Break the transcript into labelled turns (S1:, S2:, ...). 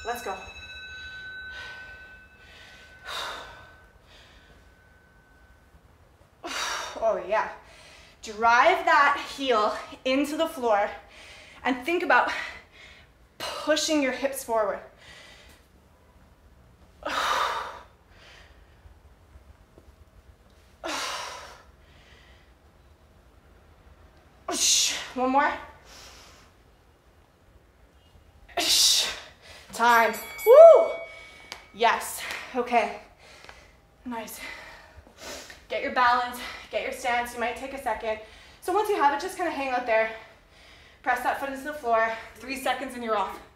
S1: Let's go. Oh yeah. Drive that heel into the floor and think about pushing your hips forward. One more. Time. Woo! Yes. Okay. Nice. Get your balance, get your stance. You might take a second. So once you have it, just kind of hang out there. Press that foot into the floor. 3 seconds and you're off.